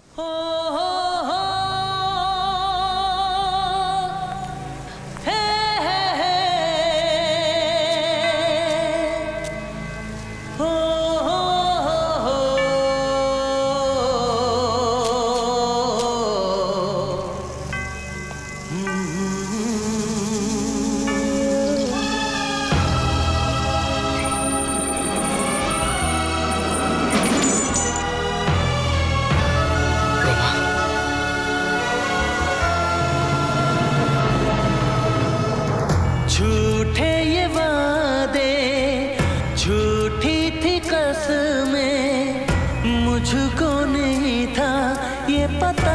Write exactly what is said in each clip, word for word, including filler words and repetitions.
झूठे ये वादे, झूठी थी कसमें, मुझको नहीं था ये पता।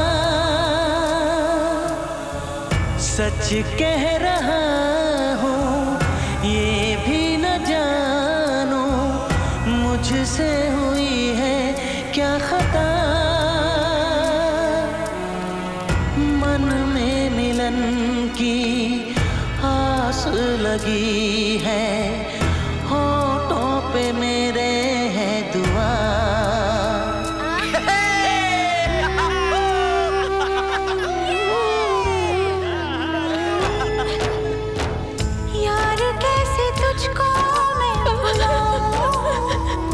सच कह रहा हूँ ये भी न जानूं, मुझसे हुई है क्या खता। मन में मिलन की आस लगी है, होठों पे मेरे है दुआ। यार कैसे तुझको मैं भुलाऊं,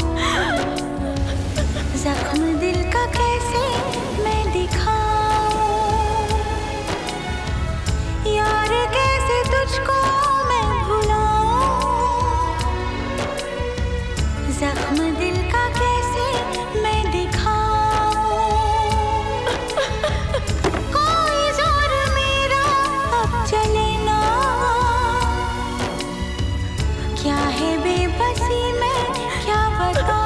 जख्म दिल का कैसे मैं दिखाऊं। यार कैसे तुझको मैं भुलाऊं, जख्म दिल का कैसे मैं दिखाऊं। कोई जोर मेरा अब चले ना, क्या है बेबसी में क्या बताऊं।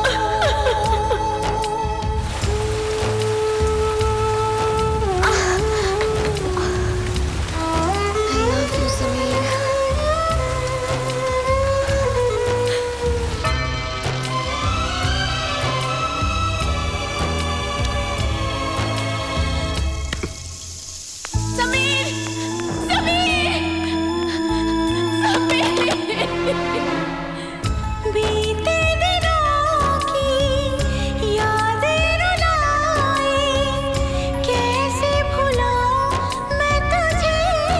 बीते दिनों की यादें रुलाए, कैसे भुलाऊं मैं तुझे।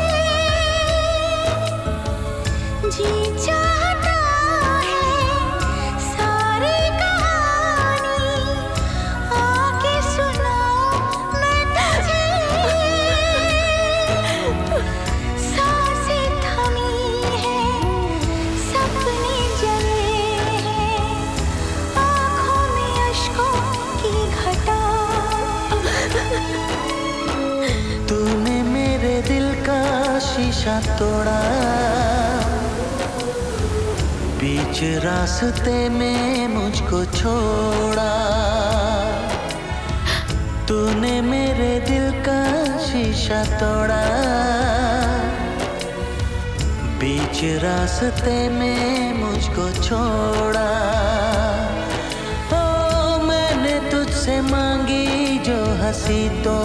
जी चाहता है सारी कहानी, आके सुनाऊं मैं तुझे। सांसें थमी है, सपने जले हैं, आँखों में अश्कों की घटा। तूने मेरे दिल का शीशा तोड़ा, बीच रास्ते में मुझको छोड़ा। तूने मेरे दिल का शीशा तोड़ा, बीच रास्ते में मुझको छोड़ा। ओ मैंने तुझसे मांगी जो हंसी तो,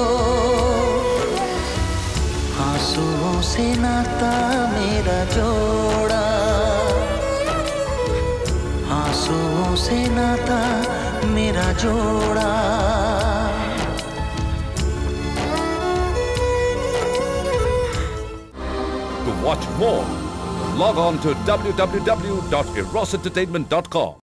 आंसुओं से नाता मेरा जोड़ा। आंसुओं से नाता मेरा जोड़ा। To watch more, log on to w w w dot eros entertainment dot com.